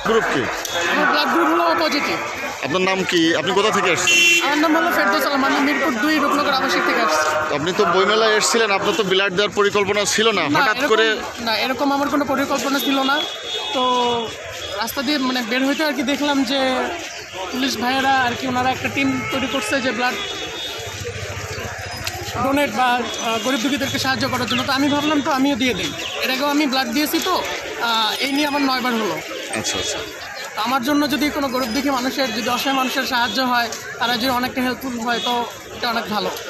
Group কি? আমার blood group হলো পজিটিভ। আপনার নাম কি? আপনি কোথা থেকে এসেছেন? আমার নাম হলো ফেরদৌস আলম, আমি মিরপুর 2 রূপনগর আবাসিক থেকে আসছি। আপনি তো বইমেলায় এসেছিলেন, আপনার তো ব্লাড দেওয়ার পরিকল্পনা ছিল না, হঠাৎ করে? না, এরকম আমার কোনো পরিকল্পনা ছিল না। তো রাস্তা দিয়ে মানে বের হইতে আর কি দেখলাম যে পুলিশ ভাইয়েরা আর কি ওনারা একটা টিম তৈরি করছে যে ব্লাড ডোনেট বা গরিব দুঃখীদেরকে সাহায্য করার জন্য। তো আমি ভাবলাম তো আমিও দিয়ে দিই, এর আগেও আমি ব্লাড দিয়েছি, তো এই নিয়ে আমার 9 বার হলো। আচ্ছা আচ্ছা। তো আমার জন্য যদি কোনো গরিব দুঃখী মানুষের, যদি অসহায় মানুষের সাহায্য হয়, তারা যদি অনেকটা হেল্পফুল হয়, তো এটা অনেক ভালো।